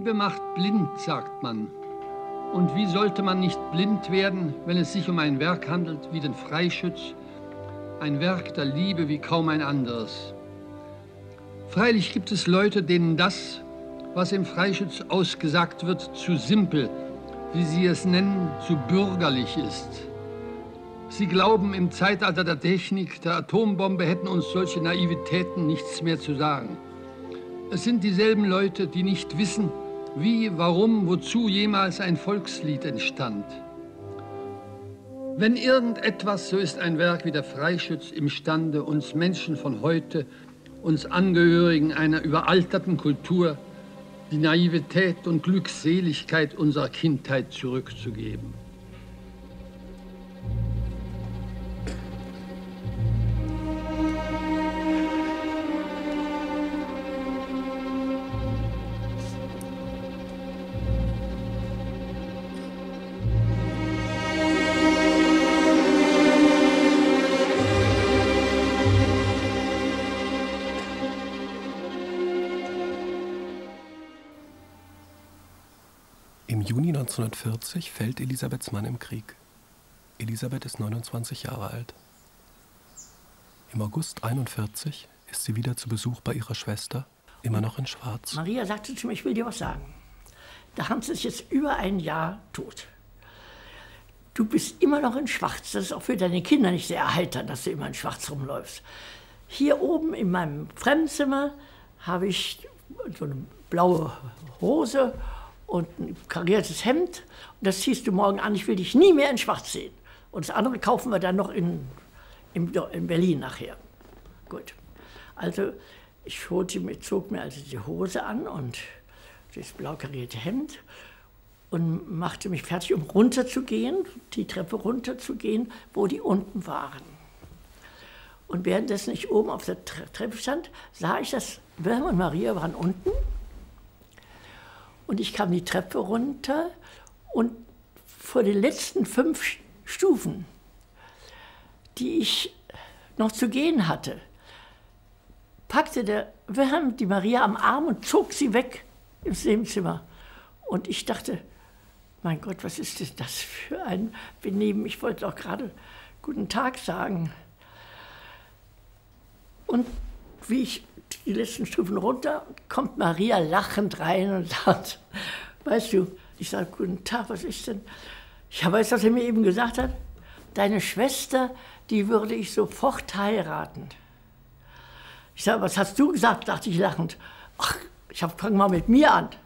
Liebe macht blind, sagt man. Und wie sollte man nicht blind werden, wenn es sich um ein Werk handelt wie den Freischütz, ein Werk der Liebe wie kaum ein anderes. Freilich gibt es Leute, denen das, was im Freischütz ausgesagt wird, zu simpel, wie sie es nennen, zu bürgerlich ist. Sie glauben, im Zeitalter der Technik, der Atombombe hätten uns solche Naivitäten nichts mehr zu sagen. Es sind dieselben Leute, die nicht wissen, wie, warum, wozu jemals ein Volkslied entstand. Wenn irgendetwas, so ist ein Werk wie der Freischütz imstande, uns Menschen von heute, uns Angehörigen einer überalterten Kultur, die Naivität und Glückseligkeit unserer Kindheit zurückzugeben. Im Juni 1940 fällt Elisabeths Mann im Krieg. Elisabeth ist 29 Jahre alt. Im August 1941 ist sie wieder zu Besuch bei ihrer Schwester, immer noch in Schwarz. Maria sagte zu mir, ich will dir was sagen. Der Hans ist jetzt über ein Jahr tot. Du bist immer noch in Schwarz. Das ist auch für deine Kinder nicht sehr erheiternd, dass du immer in Schwarz rumläufst. Hier oben in meinem Fremdenzimmer habe ich so eine blaue Hose und ein kariertes Hemd. Und das ziehst du morgen an, ich will dich nie mehr in Schwarz sehen. Und das andere kaufen wir dann noch in Berlin nachher. Gut. Also ich zog mir also die Hose an und das blau karierte Hemd und machte mich fertig, um runterzugehen, die Treppe runterzugehen, wo die unten waren. Und währenddessen ich oben auf der Treppe stand, sah ich, dass Wilhelm und Maria waren unten. Und ich kam die Treppe runter und vor den letzten 5 Stufen, die ich noch zu gehen hatte, packte der Wilhelm die Maria am Arm und zog sie weg ins Nebenzimmer. Und ich dachte, mein Gott, was ist denn das für ein Benehmen? Ich wollte auch gerade guten Tag sagen. Und wie ich die letzten Stufen runter, kommt Maria lachend rein und sagt, weißt du, ich sage, guten Tag, was ist denn? Ich weiß, was er mir eben gesagt hat. Deine Schwester, die würde ich sofort heiraten. Ich sage, was hast du gesagt, dachte ich lachend. Ach, fang mal mit mir an.